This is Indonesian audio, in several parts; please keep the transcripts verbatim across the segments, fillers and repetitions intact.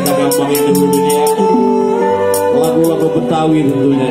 kita gampangin dulu dunia. Lagu-lagu Betawi tentunya.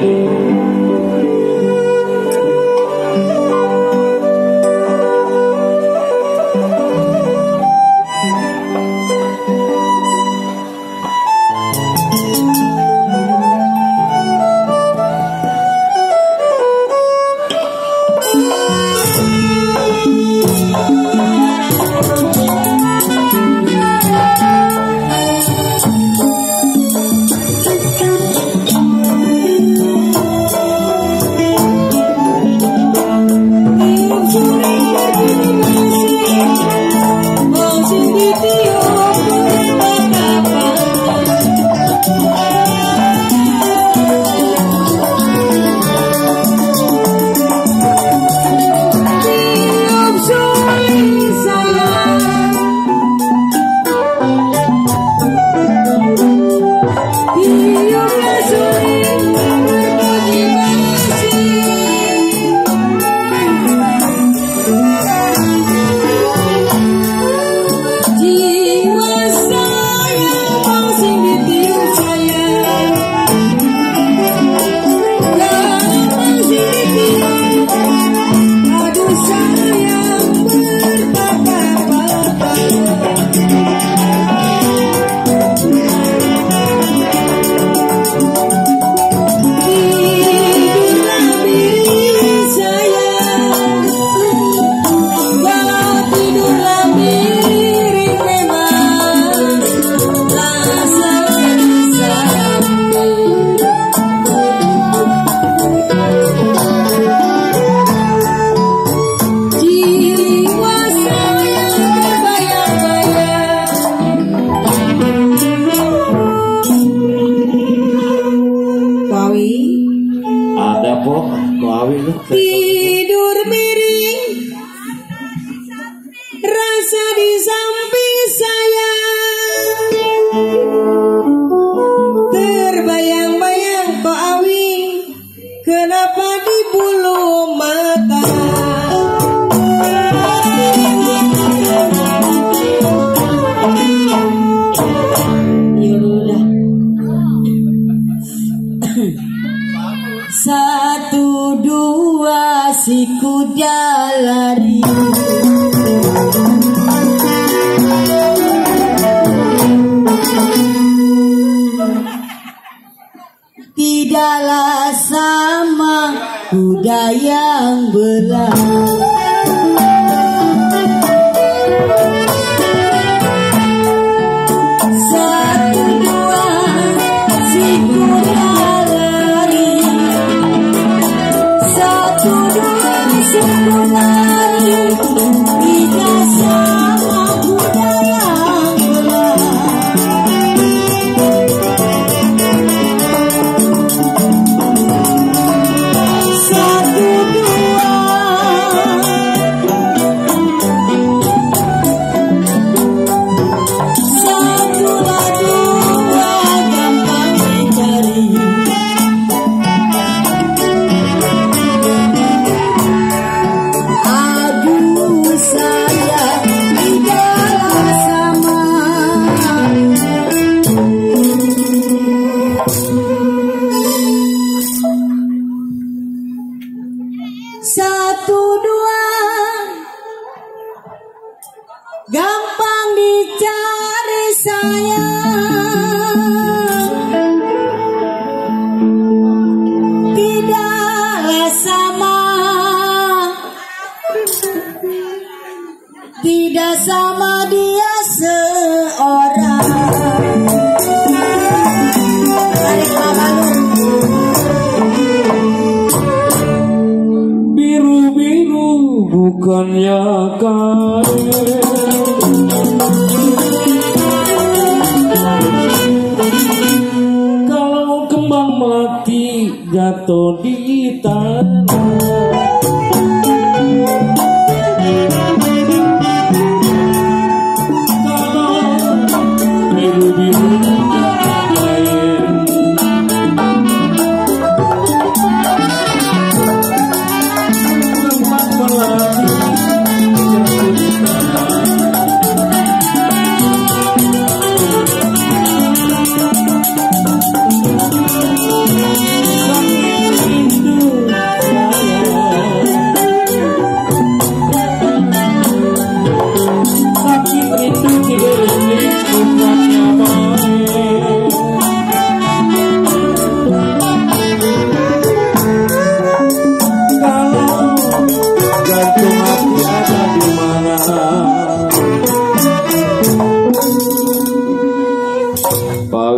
Tidur miring, rasa di samping saya, terbayang-bayang kok Awi, kenapa di bulu mata? Yaudah. Satu dua si kuda lari, tidaklah sama kuda yang berlari. Satu dua si kuda lari, satu dua si kuda lari, tidak sama kuda yang berlari. Satu dua, satu dua gampang dicari. Aduh saya tidaklah sama. Satu dua gampang dicari sayang, tidaklah sama, tidak sama dia seorang. Tarik lalu. Biru-biru bukannya karet, kalau kembang mati jatuh di tanah.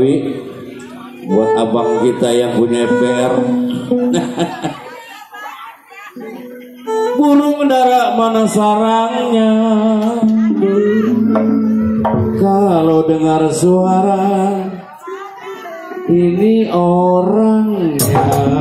Wi. Buat abang kita yang punya P R. Burung mendarat mana sarangnya? Kalau dengar suara ini orangnya.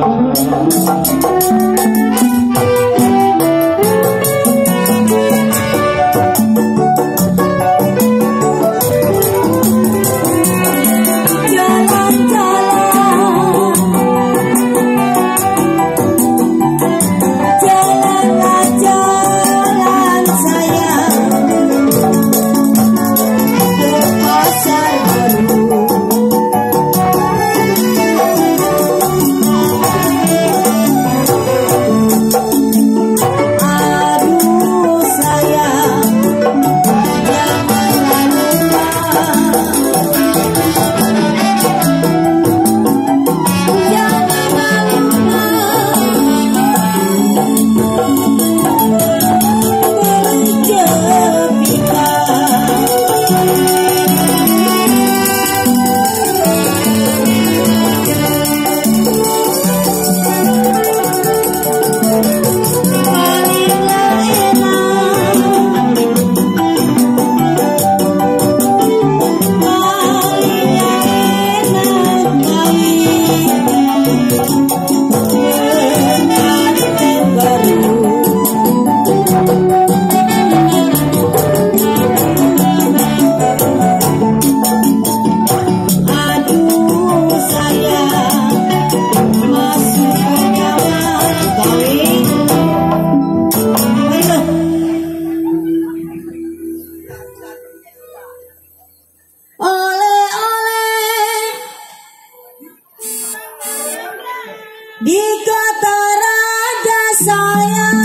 Di kota raja sayang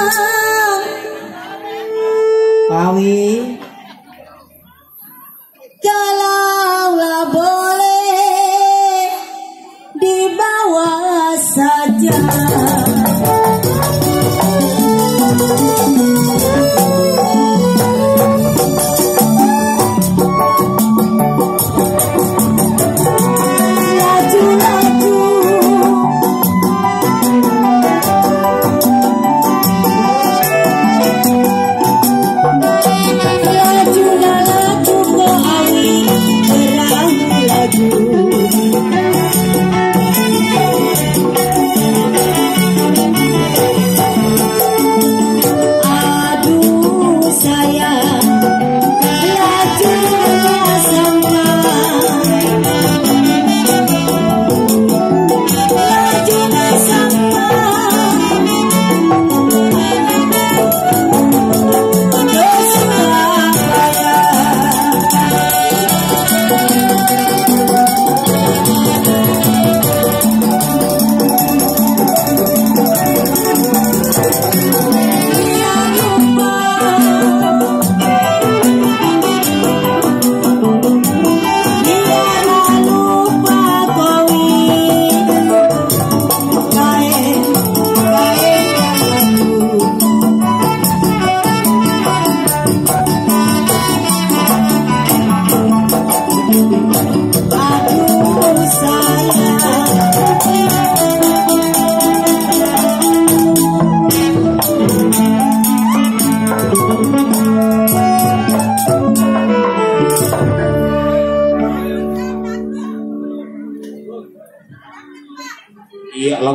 Pawi, kalaulah boleh dibawa saja. Iya.